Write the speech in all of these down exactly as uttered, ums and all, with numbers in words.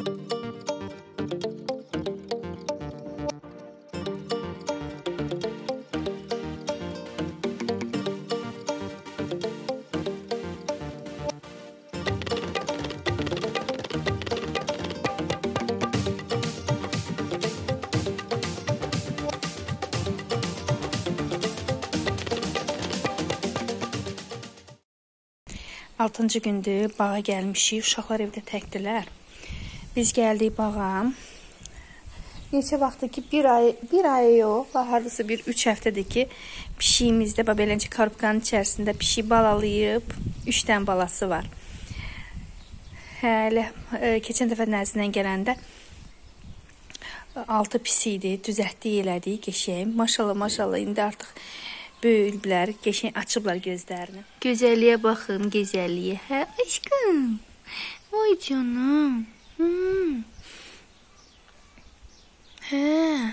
altıncı gündür bağa gəlmişik. Uşaqlar evdə təkdilər. Biz gəldik bağa. Neçə vaxtdır ki, bir ay, bir ay yox, hardasa bir üç həftədir ki, pişiyimizdə, beləncə karupkanın içərisində pişik balalayıb, üç dənə balası var. Hələ e, keçən dəfə nəzdindən gələndə altı pisi idi, düzəltdik, elədik, qəşəng. Maşallah, maşallah, indi artıq böyüyüblər, qəşəng açıblar gözlərini. Gözəlliyə baxın, gözəlliyə. Hə, aşkım. Oy canım. Hmm. Hə.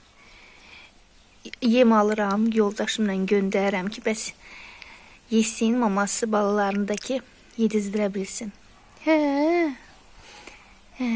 Yem alıram, yoldaşımla göndərəm ki, bəs yesin, maması balalarındakı yedizdirə bilsin. Hə. Hə.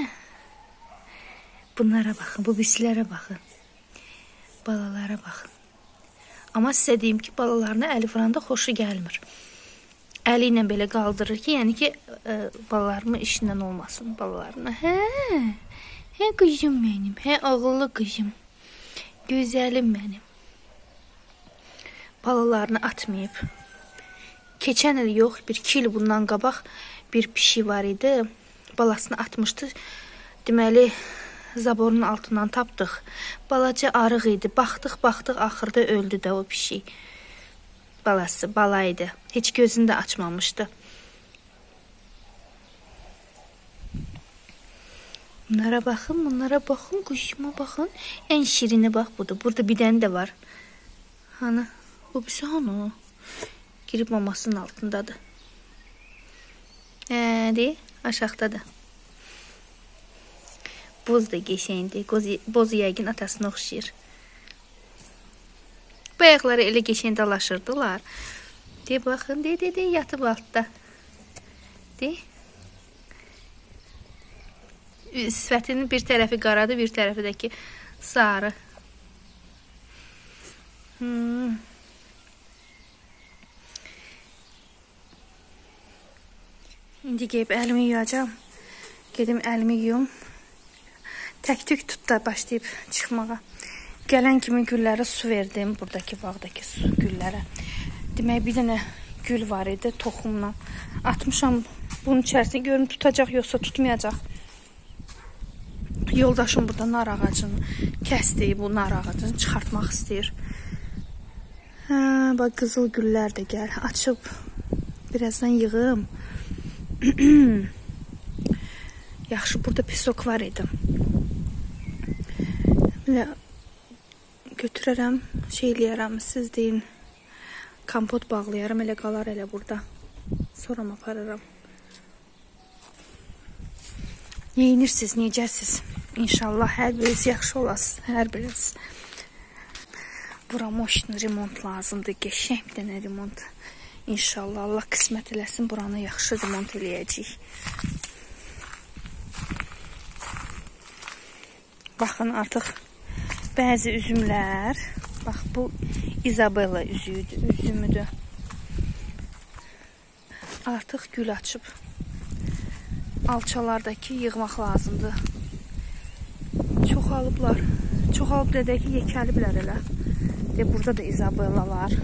Bunlara baxın, bu bisilərə baxın. Balalara baxın. Amma sizə deyim ki, balalarına əli vuranda xoşu gəlmir. Əli ilə belə qaldırır ki, yəni ki, ə, balalarımın işindən olmasın balalarına. Hə, hə qızım mənim, hə ağıllı qızım, gözəlim mənim. Balalarını atmayıb. Keçən il yox, bir iki il bundan qabaq bir pişik var idi, balasını atmışdı. Deməli, zaborun altından tapdıq. Balaca arıq idi. Baxdıq, baxdıq, axırda öldü də o pişik. Balası, bala idi. Heç gözünü də açmamışdı. Bunlara baxın, bunlara baxın, quşuma baxın. Ən şirini bax budur. Burada bir dənə də var. Hanı? O birisi hanı? Girib mamasının altındadır. Hə, deyil, aşağıdadır. Boz da qəşəngdir. Boz yəqin atasına oxşayır. Bu ayaqları elə qəşəng dalaşırdılar. De, baxın, de, de, de, yatıb altda. De. Sifətinin bir tərəfi qaradır, bir tərəfi də ki, sarı. Hmm. İndi gəlib əlimi yuyacam. Gedim əlimi yuyum. Tək-tük tutda başlayıb çıxmağa. Gələn kimi güllərə su verdim. Buradakı bağdakı su güllərə. Demək, bir dənə gül var idi toxumla. Atmışam bunun içərisində. Görüm tutacaq, yoxsa tutmayacaq. Yoldaşım burada nar ağacını kəsdi. Bu nar ağacını çıxartmaq istəyir. Hə, bax, qızıl güllər də gəl. Açıb birazdan yığım. Yaxşı, burada pisok var idi. Belə götürərəm, şey eləyərəm, siz deyin, kompot bağlayaram, elə qalar elə burada. Sonra aparıram. Neyinirsiniz, necəsiz? İnşallah hər biriniz yaxşı olasınız, hər biriniz. Bura moşnu remont lazımdır, qəşəng bir dənə remont. İnşallah Allah qismət eləsin, buranı yaxşı remont eləyəcəyik. Baxın, artıq bəzi üzümlər, bax bu Isabella üzüydü, üzümüdür. Artıq gül açıb. Alçalardakı yığmaq lazımdır. Çoxalıblar. Çoxalıb dedək ki, yekəliblər elə. De, burada da Isabellalar.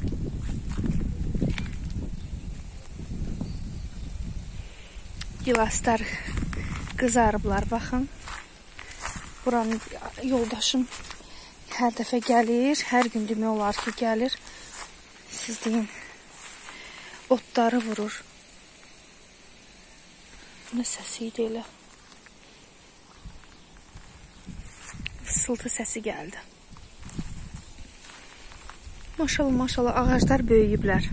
Gilaslar qızarıblar, baxın. Buranın yoldaşım hər dəfə gəlir, hər gün demək olar ki, gəlir. Siz deyin, otları vurur. Nə səsi idi elə? Fısıltı səsi gəldi. Maşallah, maşallah, ağaclar böyüyüblər.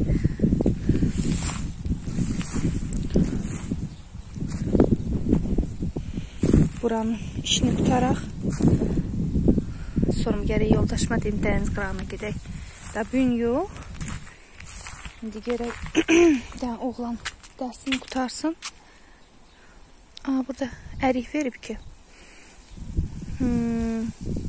Buranın işini tutaraq. Sonra gərək yoldaşıma deyim, dəniz qırağına gedək. Da bugün yox. İndi gərək dən oğlan dərsini qutarsın. Aa, burada ərik verib ki. Hmm.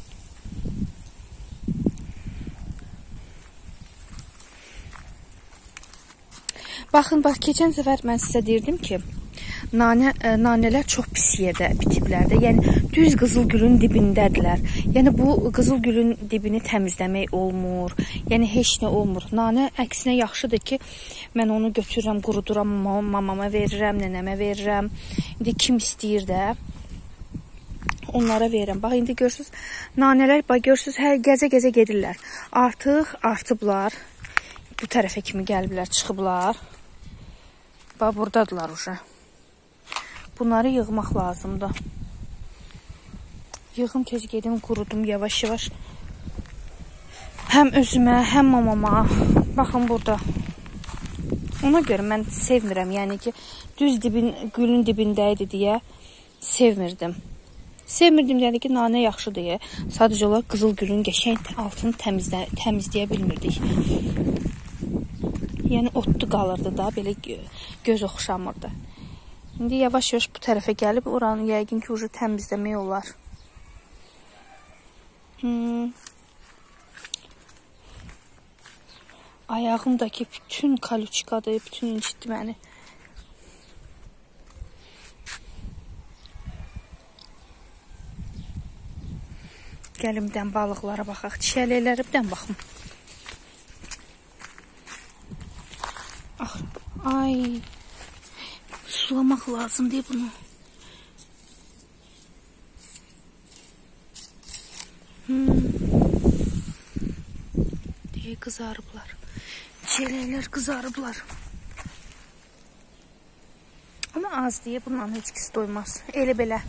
Baxın, bax, keçən səfər mən sizə deyirdim ki, nanə, ə, nanələr çox pis yerdə bitiblər də. Yəni, düz qızılgülün dibindədirlər. Yəni, bu qızılgülün dibini təmizləmək olmur. Yəni, heç nə olmur. Nanə əksinə yaxşıdır ki, mən onu götürürəm, quruduram, mamama verirəm, nənəmə verirəm. İndi kim istəyir də onlara verirəm. Bax, indi görürsünüz, nanələr, bax, görürsünüz, hər gəzə-gəzə gedirlər. Artıq artıblar. Bu tərəfə kimi gəliblər, çıxıblar. Bax, buradadılar uşa. Bunları yığmaq lazımdır. Yığım tez gedim, qurudum yavaş-yavaş. Həm özümə, həm mamama. Baxın burada. Ona görə mən sevmirəm. Yəni ki, düz dibin, gülün dibindəydi deyə sevmirdim. Sevmirdim deyəndə ki, nanə yaxşı deyə. Sadəcə olaraq qızıl gülün qəşəng altını təmizlə, təmizləyə bilmirdik. Yəni, otlu qalırdı da, belə göz oxşamırdı. İndi yavaş-yavaş bu tərəfə gəlib, oranı yəqin ki, ucu təmizləmək olar. Hmm. Ayağımdakı bütün kaluçkadır, bütün incitdi məni. Gəlimdən balıqlara baxaq, çiyələklərə birdən baxım. Ay, sulamaq lazım deyə bunu. Hmm. Deyə qızarıblar. Çiyələklər qızarıblar. Amma az deyə bundan heç kəs doymaz. Elə belə.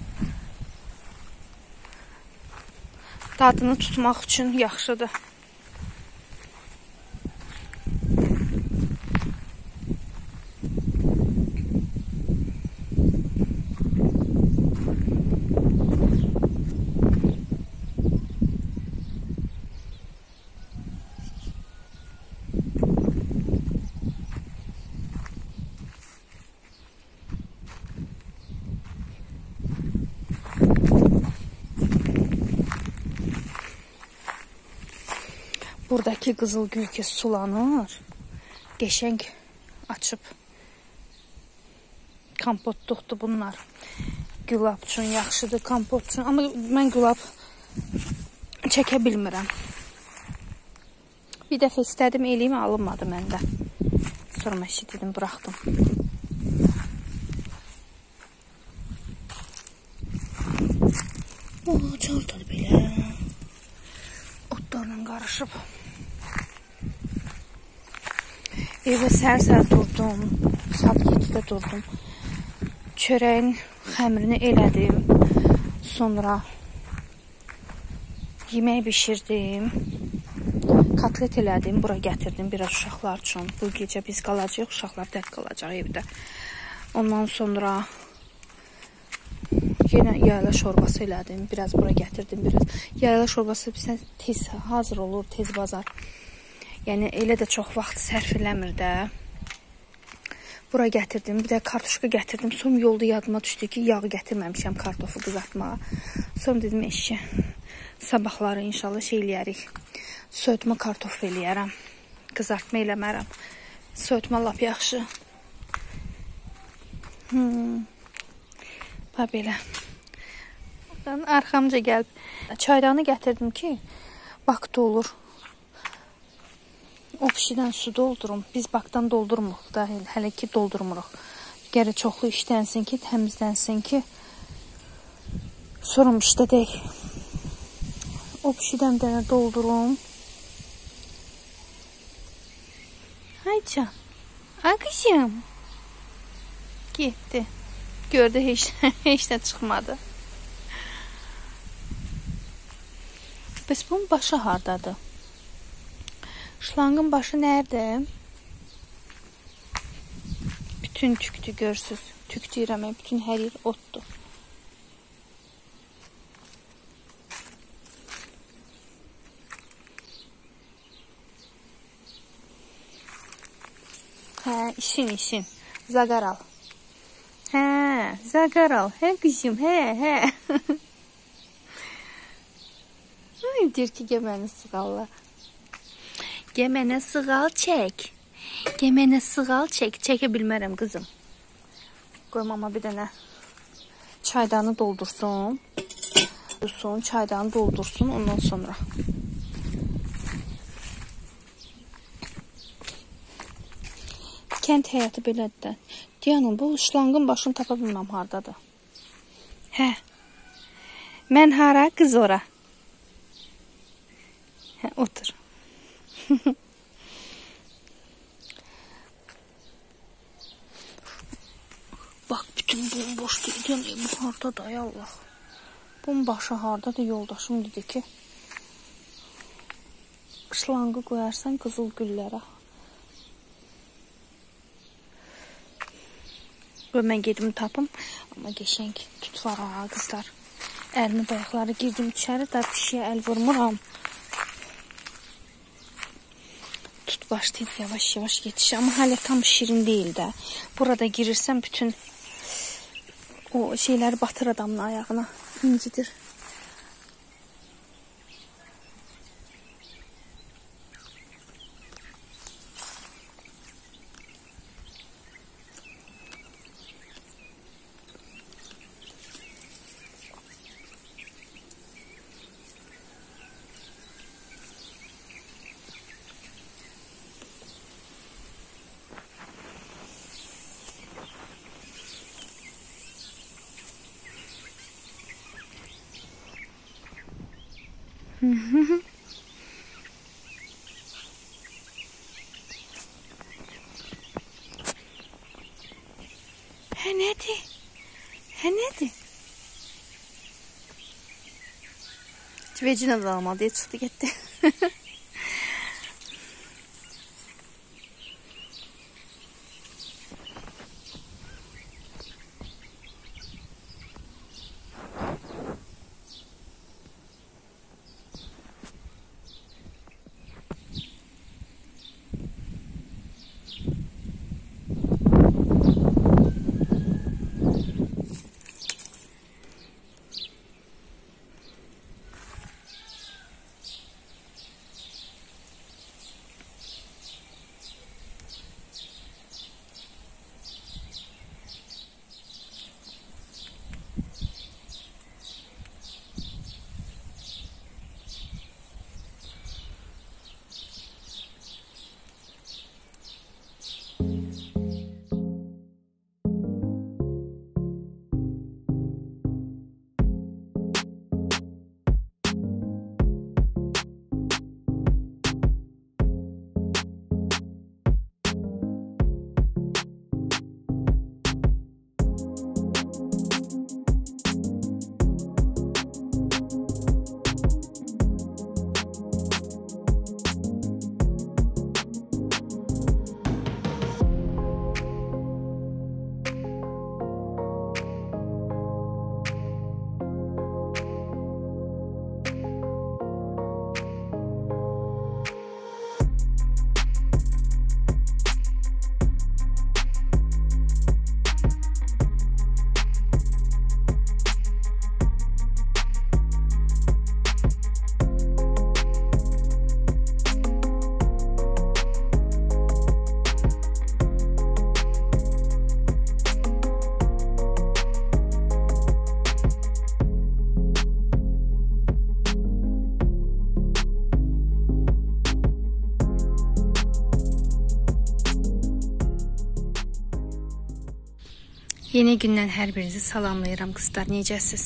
Dadını tutmaq üçün yaxşıdır. Buradakı qızıl gül ki sulanır, qəşəng açıb. Kompotluqdur bunlar. Gülab üçün yaxşıdır, kompot üçün. Amma mən gülab çəkə bilmirəm. Bir dəfə istədim, eləyim, alınmadı məndə. Sonra məşi dedim, buraxdım. O, çaldadı belə. Otlarla qarışıb. Evə səhər-səhər durdum, saat yeddidə durdum. Çörəyin xəmirini elədim. Sonra yemək bişirdim. Kotlet elədim, bura gətirdim biraz uşaqlar üçün. Bu gecə biz qalacaq, uşaqlar tək qalacaq evdə. Ondan sonra yenə yayla şorbası elədim. Biraz bura gətirdim, biraz. Yayla şorbası bizə tez hazır olur, tez bazar. Yəni, elə də çox vaxt sərf eləmir də. Bura gətirdim, bir də kartuşka gətirdim. Son yolda yadıma düşdü ki, yağı gətirməmişəm kartofu qızartmağa. Sonra dedim, eşki, sabahları inşallah şey eləyərik. Soyutma kartof eləyərəm. Qızartma eləmərəm. Soyutma lap yaxşı. Hmm. Bax belə. Arxamca gəlib. Çaydanı gətirdim ki, vaxt olur. O pişidən su doldurum. Biz bakdan doldurmuruq da, hələ ki doldurmuruq. Gərək çoxlu işlənsin ki, təmizlənsin ki, sorum işlədək. O pişidən dənə doldurum. Ayça, akışım. Getdi. Gördü, heç, heç də çıxmadı. Bəs bunun başı hardadır? Şlangın başı nerede? Bütün tüktü görsüz. Tük deyirəm, bütün hər yer otdur. Hə, işin işin. Zaqaral. Hə. Zaqaral, hə qızım, hə, hə. Ay, deyir ki, gəl mənə sığalla. Gəl mənə sığal çək. Gəl mənə sığal çək. Çəkə bilmərəm qızım. Qoy mama bir dənə çaydanı doldursun. Doldursun, çaydanı doldursun ondan sonra. Kənd həyatı belədir də. Diyanım, bu şlanqın başını tapa bilməm hardadır. Hə. Mən hara, qız ora. Hə, otur. Bax, bütün bomboş deyil. Bu hardadır, ay Allah. Bunun başı hardadır, yoldaşım dedi ki, şlanqı qoyarsan qızıl güllərə. Qoy mən gedim tapım. Amma geçenk tut var ha qızlar. Əlini bayaqları girdim içəri, da pişiyə əl vurmuram. Tut başlayıb yavaş yavaş yetişir. Amma hələ tam şirin deyil də. Burada girirsən bütün o şeyləri batır adamın ayağına. İncidir. Hə nədir? Hə nədir? Vecinə də almadı deyə çıxdı getdi. Yeni gündən hər birinizi salamlayıram qızlar, necəsiz?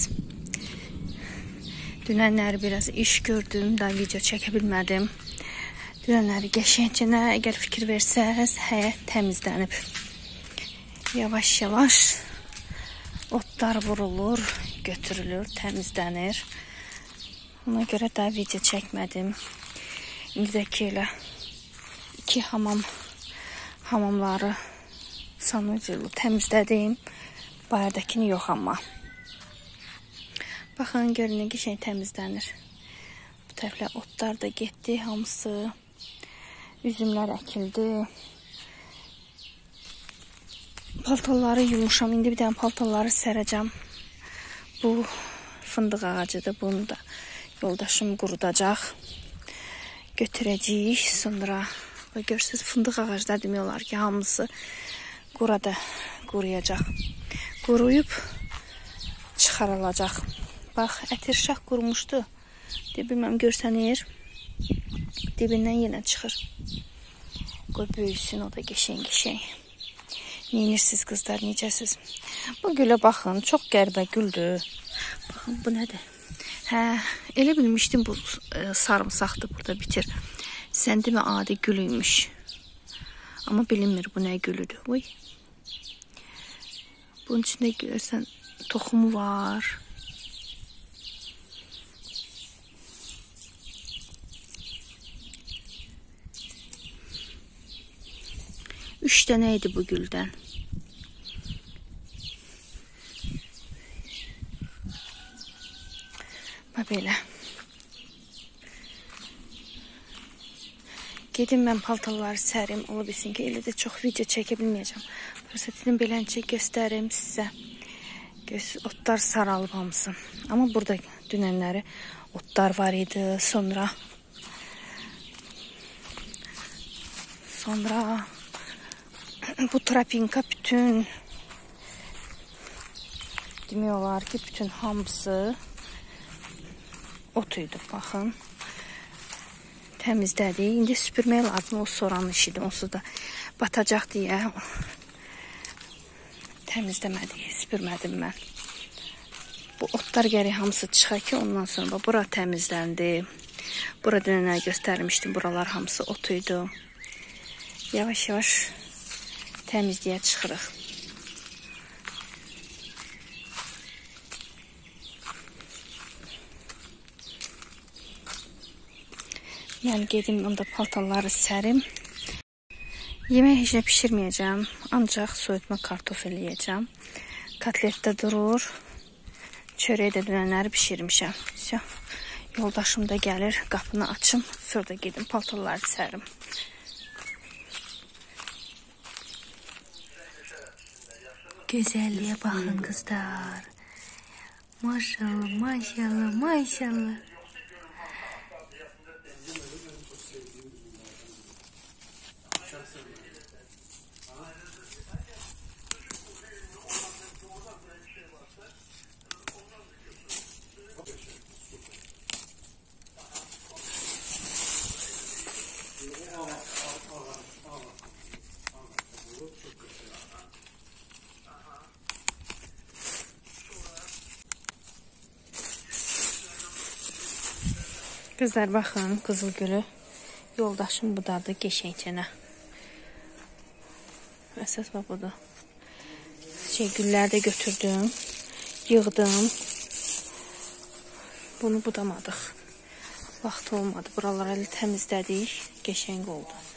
Dünənləri biraz iş gördüm, daha video çəkə bilmədim. Dünənləri qəşəngcə, əgər fikir versəz, həyət təmizlənib. Yavaş-yavaş otlar vurulur, götürülür, təmizlənir. Ona görə daha video çəkmədim. İndidəki elə iki hamam hamamları sanuculu təmizlədim. Bayırdakini yox amma. Baxın, görün nə qəşəng təmizlənir. Bu tərəflə otlar da getdi hamısı. Üzümlər əkildi. Paltarları yumuşam. İndi bir dənə paltarları sərəcəm. Bu fındıq ağacıdır. Bunu da yoldaşım qurudacaq. Götürəcəyik. Sonra görürsünüz fındıq ağacları demək olar ki, hamısı qurada quruyacaq. Quruyub çıxarılacaq. Bax, ətirşah qurumuşdu. Bilməm görsənir. Dibindən yenə çıxır. Qoy böyüsün, o da geçen-geçen. Neyinirsiniz qızlar, necəsiz? Bu gülə baxın, çox qəribə güldür. Baxın, bu nədir? Hə, elə bilmişdim bu e, sarımsaqdır, burada bitir. Sən demə adi gülüymüş. Amma bilinmir bu nə gülüdür. Uy. Bunun içində görürsən toxumu var. Üç dənə idi bu güldən. Bax belə. Gedim mən paltarları sərim. Ola bilsin ki, elə də çox video çəkə bilməyəcəm. Fürsətini beləncə göstərim sizə. Otlar saralıb hamısı. Amma burada dünənləri otlar var idi. Sonra Sonra bu tropinka bütün demək olar ki, bütün hamısı otuydu. Baxın. Təmizlədik. İndi süpürmək lazım. O soranın işidir. Onsuz da batacaq deyə təmizləmədik. Süpürmədim mən. Bu otlar gərək hamısı çıxar ki, ondan sonra bura təmizləndi. Burada nə göstərmişdim. Buralar hamısı otuydu. Yavaş-yavaş təmizliyə çıxırıq. Mən gedim, onda paltarları sərim. Yemək heç nə pişirməyəcəm. Ancaq soyutma kartof eləyəcəm. Kotlet də durur. Çörək də dünənləri pişirmişəm. Yoldaşım da gəlir. Qapını açım. Sonra da gedim paltarları sərim. Güzelliğe bakın kızlar. Maşallah, maşallah, maşallah. Kızlar baxın, Qızılgülü yoldaşım budadı geçencənə. Əsas bax budur. Şey, gülləri də götürdüm, yığdım. Bunu budamadıq. Vaxt olmadı. Buraları təmizlədik, geçən oldu.